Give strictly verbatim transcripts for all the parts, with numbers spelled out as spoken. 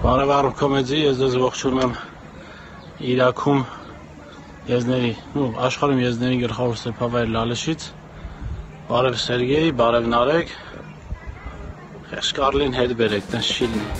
Բարև կոմեդի, ես ձեզ ողջունում եմ Իրաքում եզների, ու աշխարհում եզների գլխավոր սեփավայր Լալեշից։ Բարև Սերգեյ, բարև Նարեկ։ Խեղճ հետ բերեք, տես չի լինի։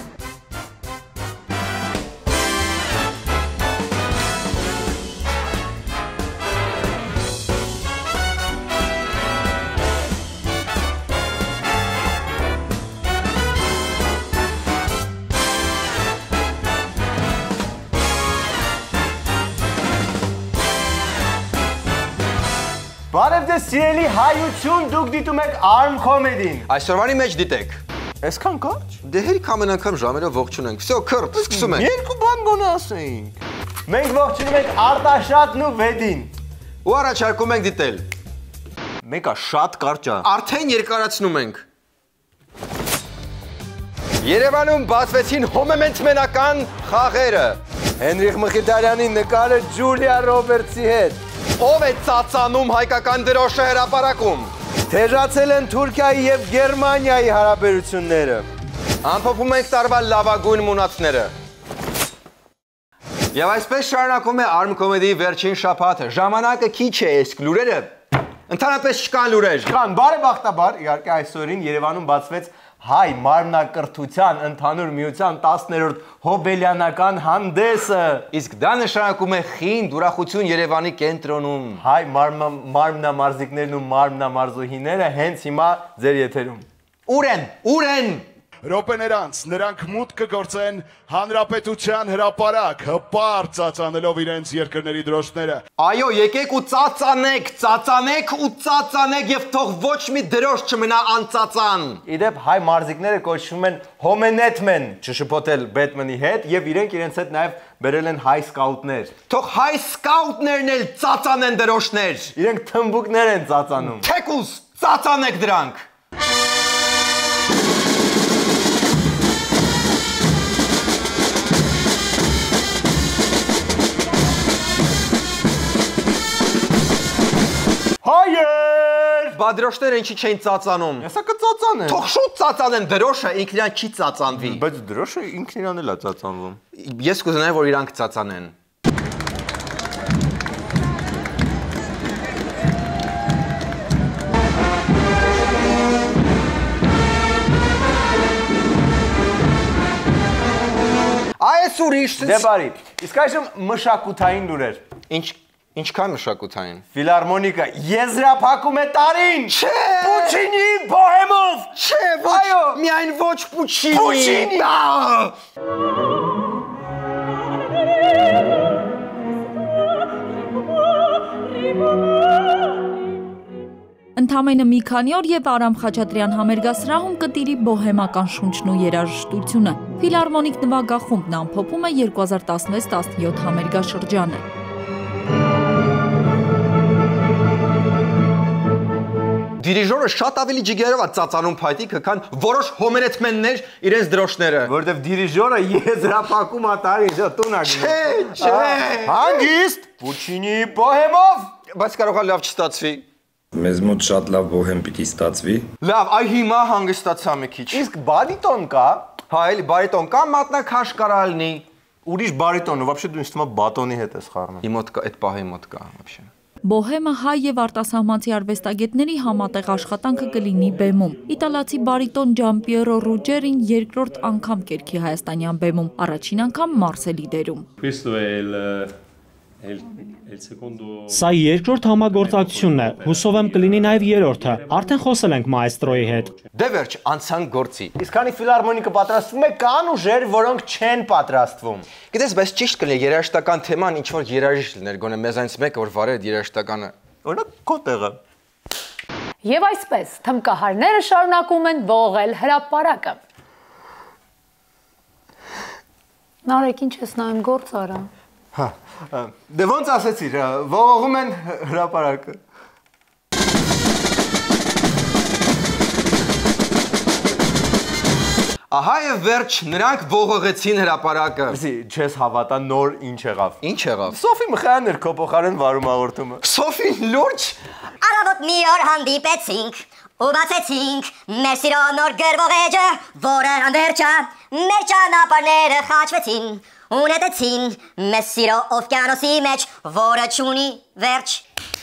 Բարև ձեզ սիրելի հայություն, դուք դիտում եք Arm Comedy-ին։ Այսօրվանի մեջ դիտեք։ Այսքան կարճ։ Դե հերիք ամեն անգամ ժամերով ողջունենք։ Всё, քրտ, սկսում ենք։ Երկու բան գոնե ասեինք։ Մենք ողջունում ենք Արտաշատն ու Վեդին։ Ու առաջարկում ենք դիտել։ Մեկը շատ կարճ է։ Արդեն երկարացնում ենք։ Երևանում բացվեցին հոմեմենտմենական խաղերը։ Հենրիխ Մխիթարյանի նկարը Ջուլիա Ռոբերտսի հետ։ Ով է ծածանում հայկական դրոշը հրապարակում։ Թեժացել են Թուրքիայի եւ Գերմանիայի հարաբերությունները։ Ամփոփում ենք տարվա լավագույն մունացները։ Եվ այսպես շարունակում է Arm Comedy-ի վերջին շաբաթը։ Ժամանակը քիչ է, իսկ լուրերը ընդհանրապես չկան լուրեր։ Կան, բարեբախտաբար, իհարկե այսօրին Երևանում բացվեց Հայ մարմնակրթության ընդհանուր միության տասներորդ հոբելյանական հանդեսը։ Իսկ դա նշանակում է խինդ ուրախություն Երևանի կենտրոնում։ Հայ մարմնամարզիկներն ու մարմնամարզուհիները հենց հիմա ձեր եթերում։ Ուր են, ուր են։ Րոպեներ անց նրանք մուտք կգործեն հանրապետության հրապարակ, հպարտ ծածանելով իրենց երկրների դրոշները։ Այո, եկեք ու ծածանեք, ծածանեք ու ծածանեք եւ թող ոչ մի դրոշ չմնա անծածան։ Իդեպ հայ մարզիկները կոչվում են հոմենետմեն, չշփոթել Բեթմենի հետ, եւ իրենք իրենց հետ նաեւ բերել են հայ սկաուտներ։ Թող հայ սկաուտներն էլ ծածանեն դրոշներ։ Իրենք թմբուկներ են ծածանում։ Թեկուզ ծածանեք դրանք։ Հայեր! Բա դրոշները ինչի չեն ծածանում։ Հեսա կծածանեն։ Թող շուտ ծածանեն դրոշը, ինքն իրան չի ծածանվի։ Բայց դրոշը ինքն իրան էլ է ծածանվում։ Ես կուզենայի, որ իրանք ծածանեն։ Այս ուրիշ։ Դե բարի։ Իսկ այժմ մշակութային լուրեր։ Ինչ Ինչքան մշակութային։ Ֆիլարմոնիկը եզրափակում է տարին։ Չէ։ Պուչինի բոհեմով։ Չէ, ոչ, միայն ոչ Պուչինի։ Պուչինի։ Ընդամենը մի քանի օր եւ Արամ Խաչատրյան համերգասրահում կտիրի բոհեմական շունչն ու երաժշտությունը։ Ֆիլարմոնիկ նվագախումբն ամփոփում է երկու հազար տասնվեց տասնյոթ համերգաշրջանը։ Դիրիժորը շատ ավելի ջիգերով է ծածանում փայտիկը, քան որոշ հոմենետմեններ իրենց դրոշները։ Որտեվ դիրիժորը եզրափակում է տարին, դա տուն է գնում։ Չէ, չէ։ Հանգիստ Պուչինի բոհեմով։ Բայց կարող է լավ չստացվի։ Մեզ մոտ շատ լավ բոհեմ պիտի ստացվի։ Լավ, այ հիմա հանգստացա մի քիչ։ Իսկ բարիտոն կա։ Հա, էլի բարիտոն կա, մատնաքաշ կարա լինի։ Ուրիշ բարիտոն, вообще դու ինձ թվում է բատոնի հետ ես խառնում։ Իմ մոտ կա, այդ պահի մոտ կա, вообще։ Բոհեմը հայ եւ արտասահմանցի արվեստագետների համատեղ աշխատանքը կլինի բեմում։ Իտալացի բարիտոն Ջամպիերո Ռուջերին երկրորդ անգամ կերքի հայաստանյան բեմում, առաջին անգամ Մարսելի դերում։ Սա երկրորդ համագործակցությունն է, հուսով եմ կլինի նաև երրորդը, արդեն խոսել ենք մայստրոյի հետ։ Դե վերջ, անցանք գործի։ Իսկ քանի ֆիլարմոնիկը պատրաստվում է, կան ուժեր, որոնք չեն պատրաստվում։ Գիտես, բայց ճիշտ կլինի երաժշտական թեման ինչ որ երաժիշտ լիներ, գոնե մեզանից մեկը որ վարեր երաժշտականը։ Օրինակ քո տեղը։ Եվ այսպես, թմկահարները շարունակում են ողողել հրապարակը։ Նարեկ, ինչ ես նայում, գործ արա։ Հա, դե ոնց ասեցիր, ողողում են հրապարակը։ Ահա եւ վերջ, նրանք ողողեցին հրապարակը։ Լսի, չես հավատա նոր ինչ եղավ։ Ինչ եղավ։ Սոֆի Մխայանն էր քո փոխարեն վարում հաղորդումը։ Սոֆին լուրջ։ Առավոտ մի օր հանդիպեցինք, ու բացեցինք մեր սիրո նոր գրվող էջը, որը անվերջա մեր ճանապարհները խաչվեցին ու նետեցին մեզ սիրո օվկիանոսի մեջ, որը չունի վերջ։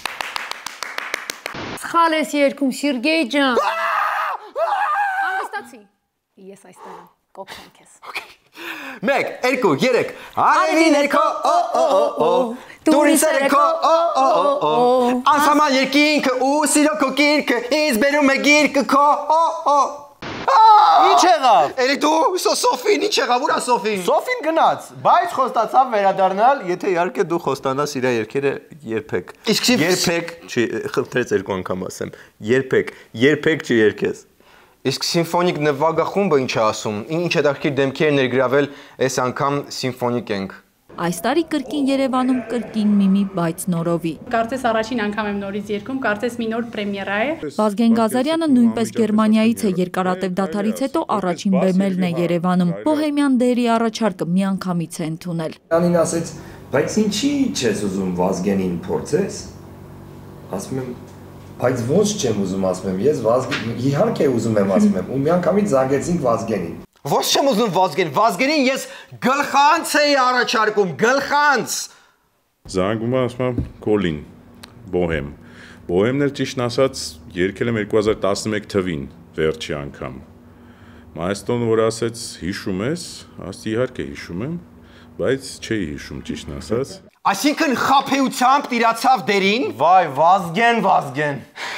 Սխալ ես երգում, Սերգեյ ջան։ Հանգստացի։ Ես այստեղ եմ, կօգնեմ քեզ։ Մեկ, երկու, երեք։ Արևի ներքո, օ օ օ օ։ Դուրին սերքո, օ օ օ օ։ Անսահման երկինքը ու սիրո քո գիրքը, ինձ բերում է գիրքը քո, օ օ։ Ինչ եղավ։ Էլի դու, Սոֆին, ինչ եղավ, ուրա Սոֆին։ Սոֆին գնաց, բայց խոստացավ վերադառնալ, եթե իհարկե դու խոստանաս իր երկերը երբեք։ Իսկ երբեք, չի, խնդրեց երկու անգամ ասեմ, երբեք, երբեք չերկես։ Իսկ սիմֆոնիկ նվագախումբը ինչ է ասում, ինչ հետաքրքիր դեմքեր ներգրավել այս անգամ սիմֆոնիկ ենք։ Այս տարի կրկին Երևանում կրկին միմի բայց նորովի։ Կարծես առաջին անգամ եմ նորից երգում, կարծես մի նոր պրեմիերա է։ Վազգեն Գազարյանը նույնպես Գերմանիայից է, երկարատև դադարից հետո առաջին բեմելն է Երևանում։ Բոհեմյան դերի առաջարկը միանգամից է ընդունել։ Անին ասեց, բայց ինչի չես ուզում Վազգենին փորձես։ Ասում եմ, բայց ոչ չեմ ուզում ասում եմ, ես Վազգեն, իհարկե ուզում եմ ասում եմ, ու միանգամից զանգեցինք Վազգենին։ Ոչ չեմ ուզում Վազգեն, Վազգենին ես գլխանց էի առաջարկում, գլխանց։ Զանգում ասում եմ Կոլին, Բոհեմ։ Բոհեմն էլ ճիշտն ասած երգել եմ երկու հազար տասնմեկ թվին, վերջի անգամ։ Մայստոն որ ասեց հիշում ես, ասի իհարկե հիշում եմ, բայց չէի հիշում ճիշտն ասած։ Այսինքն խաբեությամբ տիրացավ դերին։ Վայ, Վազգեն, Վազգեն։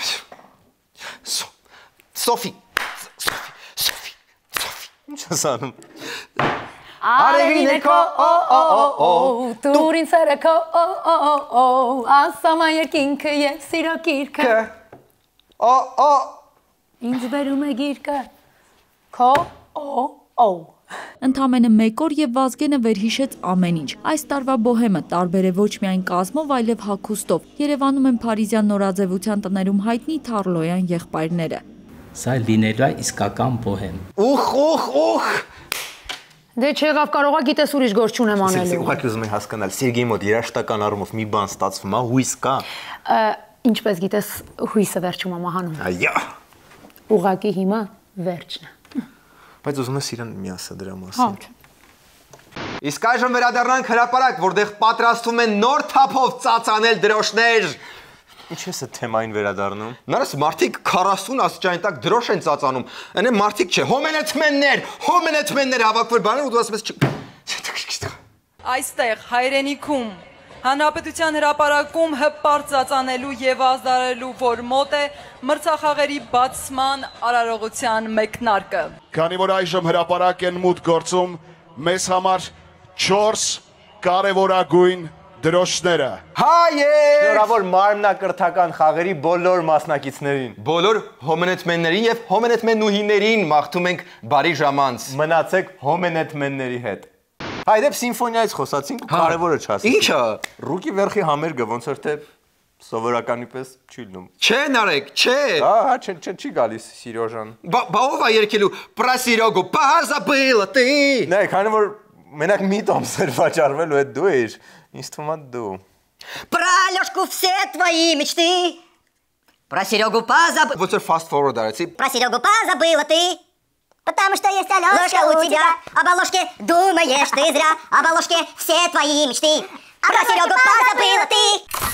Սոֆի։ Ինչ ես անում։ Արևի ներքո, օ օ օ օ, դուրին սերքո, օ օ օ օ, անսահման երկինքը եւ սիրո գիրքը։ Օ օ։ Ինձ բերում է գիրքը։ Քո օ օ։ Ընդամենը մեկ օր եւ Վազգենը վերհիշեց ամեն ինչ։ Այս տարվա բոհեմը տարբեր է ոչ միայն կազմով, այլև հագուստով։ Երևանում են փարիզյան նորաձևության տներում հայտնի Թարլոյան եղբայրները։ Սա լինելու է իսկական բոհեմ։ Ուխ, ուխ, ուխ։ Դե չեղավ, կարողա գիտես ուրիշ գործ չունեմ անելու։ Ուղղակի ուզում եմ հասկանալ, Սերգեյի մոտ երաշտական առումով մի բան ստացվում է, հույս կա։ Ինչպես գիտես, հույսը վերջում է մահանում։ Այո։ Ուղղակի հիմա վերջն է։ Բայց ուզում ես իրան մի ասա դրա մասին։ Իսկ այժմ վերադառնանք հրապարակ, որտեղ պատրաստվում են նոր թափով ծածանել դրոշներ։ Ինչ ես այդ թեմային վերադառնում։ Նորս մարդիկ քառասուն աստիճանի տակ դրոշ են ծածանում։ Այնե մարդիկ չէ, հոմենեթմեններ, հոմենեթմեններ հավաքվել բաներ ու դու ասում ես այստեղ հայրենիքում Հանրապետության հրապարակում հպարտ ծածանելու եւ ազդարելու որ մոտ է մրցախաղերի բացման արարողության մեկնարկը։ Քանի որ այժմ հրապարակ են մուտք գործում մեզ համար չորս կարևորագույն դրոշները։ Հայեր! Շնորհավոր մարմնակրթական խաղերի բոլոր մասնակիցներին, բոլոր հոմենեթմեններին եւ հոմենեթմենուհիներին մաղթում ենք բարի ժամանց։ Մնացեք հոմենեթմենների հետ։ Հայդեպ սիմֆոնիայից խոսացինք, կարևորը չասեցինք։ Ինչը։ Ռուկի վերխի համերգը ոնց էր թե սովորականի պես չի լինում։ Չէ, Նարեկ, չէ։ Ահա, չէ, չէ, չի գալիս Սիրոժան։ Բա ով է երգելու Про Серегу позабыла ты։ Նայ, քանի որ մենակ մի տոմս էր վաճառվելու, այդ դու ես, ինձ թվում է дու։ Про Алёшку все твои мечты. Про Серегу позабыла. Ոնց էր fast forward արեցի։ Про Серегу позабыла ты. Потому что есть Алёшка у тебя. Об Алёшке думаешь ты зря. Об Алёшке все твои мечты. А про Серегу позабыла ты.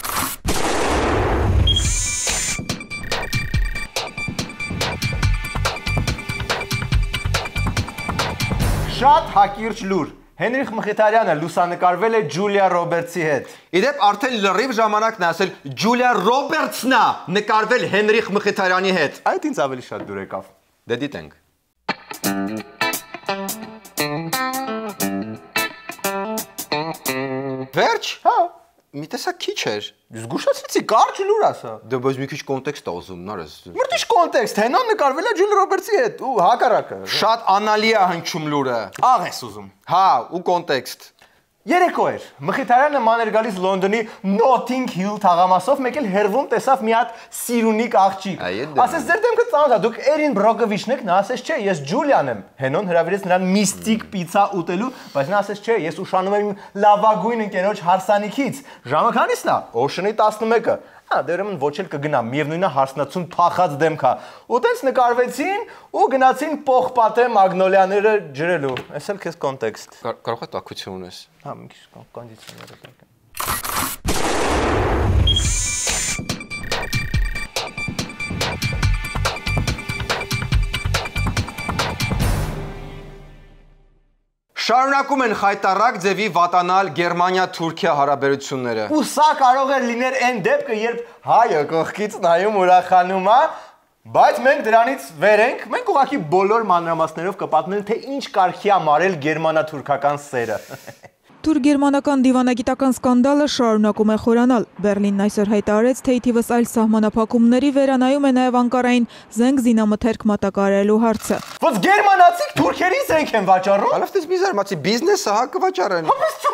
Շատ հակիրճ լուր։ Հենրիխ Մխիթարյանը լուսանկարվել է Ջուլիա Ռոբերտսի հետ։ Իդեպ արդեն լրիվ ժամանակն է ասել Ջուլիա Ռոբերտսն է նկարվել Հենրիխ Մխիթարյանի հետ։ Այդ ինձ ավելի շատ դուր եկավ։ Դե դիտենք։ Վերջ։ Հա։ Մի տեսակ քիչ էր։ Զգուշացրեցի, կարճ լուր ասա։ Դե բայց մի քիչ կոնտեքստ է ուզում, նարես։ Մրտիշ կոնտեքստ, հենան նկարվել է Ջուլիա Ռոբերտսի հետ ու հակառակը։ Շատ անալի է հնչում լուրը։ Աղ ես ուզում։ Հա, ու կոնտեքստ։ Երեկո էր։ Մխիթարյանը ման էր գալիս Լոնդոնի Notting Hill թաղամասով, մեկ էլ հերվում տեսավ մի հատ սիրունիկ աղջիկ։ Ասես ձեր դեմքը ծանոթ է, դուք Էրին Բրոկովիչն եք, նա ասես չէ, ես Ջուլիան եմ։ Հենոն հրավիրեց նրան միստիկ պիցա ուտելու, բայց նա ասես չէ, ես ուշանում եմ իմ լավագույն ընկերոջ հարսանիքից։ Ժամը քանիսն է։ Օշնի տասնմեկը։ Հա, դե ուրեմն ոչ էլ կգնա, միևնույնն է հարսնացուն փախած դեմք է։ Ու տենց նկարվեցին ու գնացին պողպատե մագնոլիաները ջրելու։ Էս էլ քեզ կոնտեքստ։ Կարող է տաքություն ունես։ Հա, մի քիչ կոնդիցիոներ է։ Շարունակում են խայտառակ ձևի վատանալ Գերմանիա-Թուրքիա հարաբերությունները։ Ու սա կարող է լինել այն դեպքը, երբ հայը կողքից նայում ուրախանում է, բայց մենք դրանից վեր ենք, մենք ուղղակի բոլոր մանրամասներով կպատմենք, թե ինչ կարգի է մարել գերմանա-թուրքական սերը։ Թուրք-գերմանական դիվանագիտական սկանդալը շարունակում է խորանալ։ Բերլինն այսօր հայտարարեց, թե թիվս այլ սահմանափակումների վերանայում է նաև Անկարային զենք զինամթերք մատակարարելու հարցը։ Ոնց գերմանացիք թուրքերի զենք են վաճառում։ Հալով դες մի զարմացի բիզնեսը հա կվաճառեն։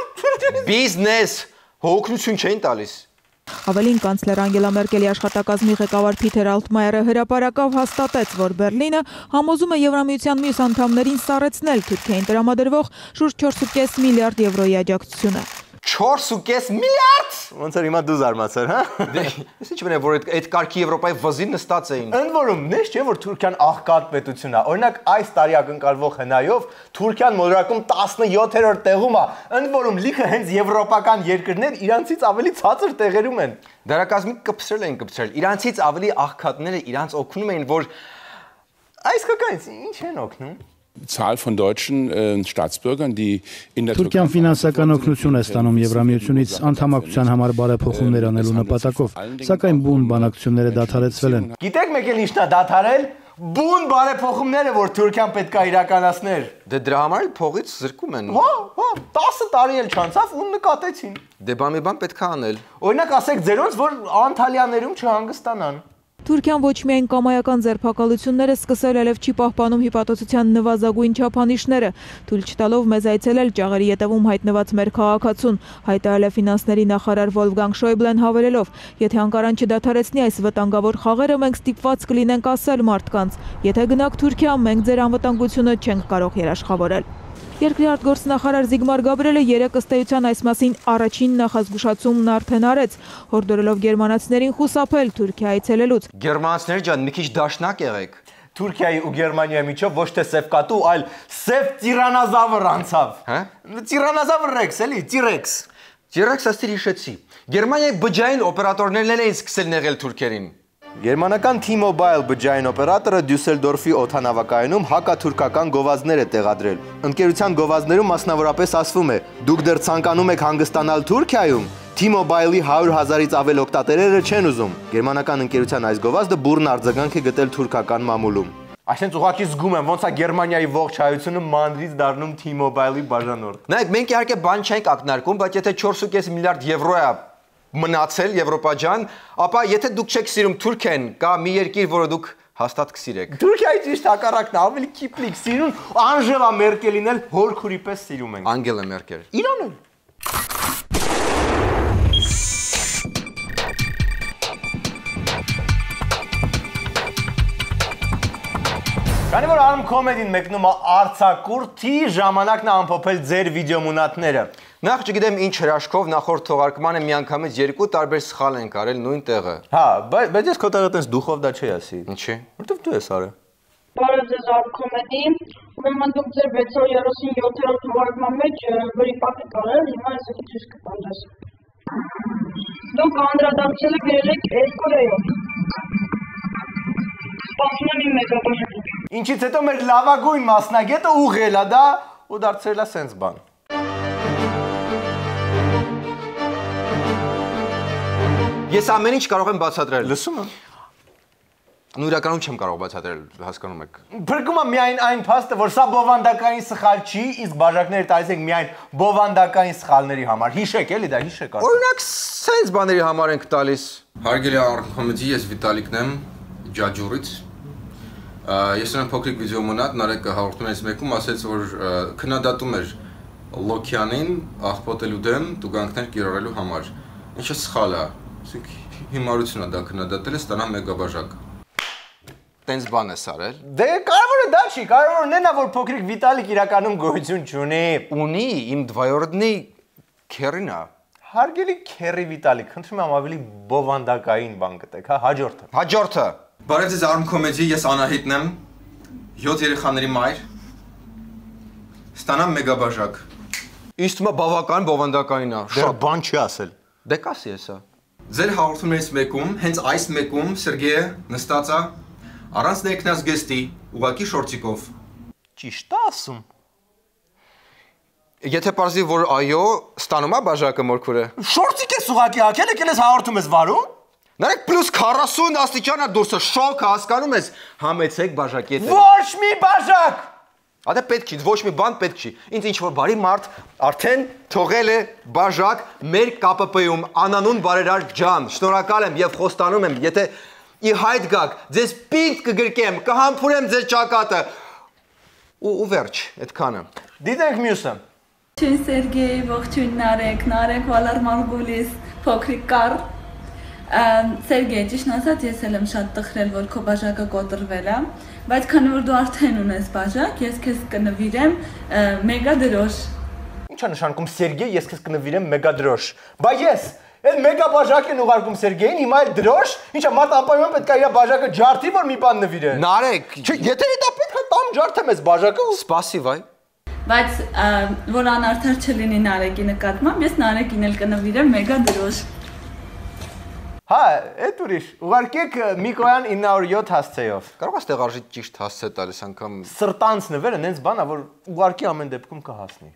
Բիզնես, հոգնություն չէին տալիս։ Ավելին կանցլեր Անգելա Մերկելի աշխատակազմի ղեկավար Փիթեր Ալտմայերը հրապարակավ հաստատեց, որ Բերլինը համոզում է Եվրամիության մյուս անդամներին սառեցնել Թուրքիային տրամադրվող շուրջ չորս ու կես միլիարդ եվրոյի աջակցությունը։ չորս ու կես միլիարդ։ Ոնց էր հիմա դու զարմացար, հա։ Ես ինչ մենա որ այդ կարգի Եվրոպայի վզին նստած էին։ Ընդ որում, նես չէ որ Թուրքիան աղքատ պետություն է։ Օրինակ այս տարի ակնկալվող հնայով Թուրքիան մոլորակում տասնյոթերորդ տեղում է։ Ընդ որում լիքը հենց եվրոպական երկրներ իրանցից ավելի ցածր տեղերում են։ Դարակազմի կպցրել են կպցրել։ Իրանցից ավելի աղքատները իրանց օգնում էին, որ այս կկայից ինչ են օգնում։ Zahl von deutschen äh, Staatsbürgern, die in der Թուրքիան ֆինանսական օգնություն է ստանում Եվրամիությունից անդամակցության համար բարեփոխումներ անելու նպատակով, սակայն բուն բանակցությունները դադարեցվել են։ Գիտեք մեկ էլ ինչն է դադարել։ Բուն բարեփոխումները, որ Թուրքիան պետք է իրականացներ։ Դե դրա համար էլ փողից զրկում են։ Հա, հա, տասը տարի էլ չանցավ ու նկատեցին։ Դե բամի բան պետք է անել։ Օրինակ ասեք ձերոնց, որ Անտալիաներում չհանգստանան։ Թուրքիան ոչ միայն կամայական ձերբակալությունները սկսել այլև չի պահպանում հիպատոսության նվազագույն չափանիշները, թույլ չտալով մեզ այցելել ճաղերի ետևում հայտնված մեր քաղաքացուն, հայտարարել է ֆինանսների նախարար Վոլֆգանգ Շոյբլեն հավելելով, եթե Անկարան չդադարեցնի այս վտանգավոր խաղերը, մենք ստիպված կլինենք ասել մարդկանց, եթե գնաք Թուրքիա, մենք ձեր անվտանգությունը չենք կարող երաշխավորել։ Երկրի արտգործնախարար Զիգմար Գաբրիելը երեկ ըստ էության այս մասին առաջին նախազգուշացումն արդեն արեց, հորդորելով գերմանացիներին խուսափել Թուրքիա այցելելուց։ Գերմանացիներ ջան, մի քիչ դաշնակ եղեք։ Թուրքիայի ու Գերմանիայի միջով ոչ թե սև կատու, այլ սև տիրանազավր անցավ։ Հա? Տիրանազավր ռեքս, էլի, T-Rex։ T-Rex աստիր հիշեցի։ Գերմանիայի բջջային օպերատորներն էին սկսել նեղել թուրքերին։ Գերմանական T-Mobile բջջային օպերատորը Դյուսելդորֆի օդանավակայանում հակաթուրքական գովազդներ է տեղադրել։ Ընկերության գովազդներում մասնավորապես ասվում է. դուք դեռ ցանկանում եք հանգստանալ Թուրքիայում, T-Mobile-ի հարյուր հազարից ավել օգտատերերը չեն ուզում։ Գերմանական ընկերության այս գովազդը բուռն արձագանք է գտել թուրքական մամուլում։ Այսինքն ուղղակի զգում եմ, ոնց է Գերմանիայի ողջ հայությունը մանրից դառնում T-Mobile-ի բաժանորդ։ Նայեք, մենք իհարկե բան չենք ակնարկում, բայց եթե չորս ու կես միլիարդ եվրո է մնացել Եվրոպաջան, ապա եթե դուք չեք սիրում Թուրքիան, կա մի երկիր, որը դուք հաստատ կսիրեք։ Թուրքիայի ճիշտ հակառակն է, ավելի կիպլիկ սիրուն, Անժելա Մերկելին էլ հորքուրի պես սիրում ենք։ Անգելա Մերկել։ Իրան էլ։ Քանի որ Arm Comedy-ն մեկնում է արձակուրդի, ժամանակն է ամփոփել ձեր վիդեոմունատները։ Նախ չգիտեմ ինչ հրաշքով նախորդ թողարկմանը միանգամից երկու տարբեր սխալ ենք արել նույն տեղը։ Հա, բայց ես քո տեղը տես դուխով դա չի ասի։ Ինչի՞։ Որտեվ դու ես արել։ Բարև ձեզ Arm Comedy, ուրեմն դուք ձեր վեց հարյուր երեսունյոթերորդ թողարկման մեջ վրիպակ եք արել, հիմա ես եկի ցույց կտամ ձեզ։ Դուք անդրադարձել եք երեք Էրկորեյով։ Սպասում եմ իմ մեգաբաժետին։ Ինչից հետո մեր լավագույն մասնագետը ուղղել է դա ու դարձրել է սենց բան։ Ես ամեն ինչ կարող եմ բացատրել։ Լսում եմ։ Ու իրականում չեմ կարող բացատրել, հասկանում եք։ Փրկում եմ միայն այն փաստը, որ սա բովանդակային սխալ չի, իսկ բաժակները տալիս ենք միայն բովանդակային սխալների համար։ Հիշեք, էլի դա հիշեք։ Օրինակ, սենց բաների համար ենք տալիս։ Հարգելի Arm Comedy, ես Վիտալիկն եմ, Ջաջուրից։ Ես ունեմ փոքրիկ վիդեոմունատ, Նարեկը հաղորդումից մեկում ասեց, որ քննադատում էր Լոքյանին աղբոտելու դեմ տուգանքներ կիրառելու համար։ Ինչը սխալ է։ Հիմարություն է դա քննադատելը, ստանա մեգաբաժակ։ Տենց բան ես արել։ Դե կարևորը դա չի, կարևորն է նա որ փոքրիկ Վիտալիկ իրականում գոյություն չունի։ Ունի, իմ դվայորդնի քերին է։ Հարգելի Քերի Վիտալի, խնդրում եմ ավելի բովանդակային բան գտեք, հա, հաջորդը։ Հաջորդը։ Բարև ձեզ Արմ կոմեդի, ես Անահիտն եմ, յոթ երեխաների մայր։ Ստանամ մեգաբաժակ։ Իստումը բավական բովանդակային է։ Դեռ բան չի ասել։ Դե կասի էսա։ Ձեր հաղորդումներից մեկում, հենց այս մեկում Սերգեյը նստած է առանց ներքնած գեստի, ուղակի շորտիկով։ Ճիշտ է ասում։ Եթե պարզի, որ այո, ստանում է բաժակը մորքուրը։ Շորտիկ ես ուղակի հակել, եկել ես հաղորդում ես վարում։ Նարեկ պլյուս քառասուն աստիճան է դուրսը, շոկ է, հասկանում ես, համեցեք բաժակի հետ։ Ոչ մի բաժակ։ Ադե պետք չի, ոչ մի բան պետք չի։ Ինձ ինչ որ բարի մարդ արդեն թողել է բաժակ մեր K P P-ում անանուն բարերար ջան։ Շնորհակալ եմ եւ խոստանում եմ, եթե ի հայտ գաք, ձեզ պինդ կգրկեմ, կհամբուրեմ ձեր ճակատը։ Ու վերջ, այդքանը։ Դիտենք մյուսը։ Ողջույն Սերգեյ, ողջույն Նարեկ, Նարեկ Վալար Մարգուլիս, փոքրիկ կար։ Սերգեյ, ճիշտ ասած, ես էլ եմ շատ տխրել, որ քո բաժակը կոտրվել է, բայց քանի որ դու արդեն ունես բաժակ, ես քեզ կնվիրեմ մեգա դրոշ։ Ինչ է նշանակում Սերգեյ, ես քեզ կնվիրեմ մեգա դրոշ։ Բա ես այդ մեգա բաժակ են ուղարկում Սերգեյին, հիմա էլ դրոշ։ Ինչա մարդ անպայման պետք է իր բաժակը ջարդի, որ մի բան նվիրե։ Նարեկ, եթե դա պետք է տամ ջարդեմ ես բաժակը, սպասի վայ։ Բայց որ անարդար չլինի Նարեկի նկատմամբ, ես Նարեկին էլ կնվիրեմ մեգա դրոշ։ Հա, էդ ուրիշ, ուղարկեք Միկոյան ինը հարյուր յոթ հասցեով։ Կարող ես տեղարժի ճիշտ հասցե տալիս անգամ։ Սրտանց նվերը նենց բան է, որ ուղարկի ամեն դեպքում կհասնի։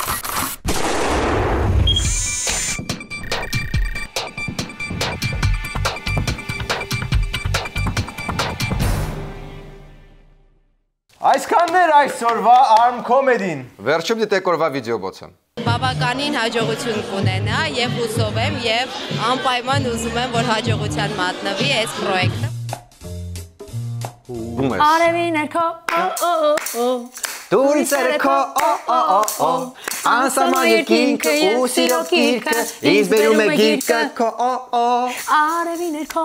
Այսքանն էր այսօրվա Arm Comedy-ն։ Վերջում դիտեք օրվա վիդեոբոցը։ Բավականին հաջողություն կունենա եւ հուսով եմ եւ անպայման ուզում եմ, որ հաջողության մատնվի այս պրոյեկտը։ Արևի ներքո, Դուրս երեքո, անսահման երկինքը ու սիրո գիրկը, ինձ բերում է գիրկը քո, Արևի ներքո,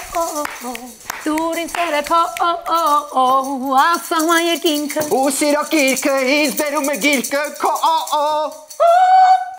դուրս երեքո, անսահման երկինքը ու սիրո գիրկը, ինձ բերում է գիրկը քո,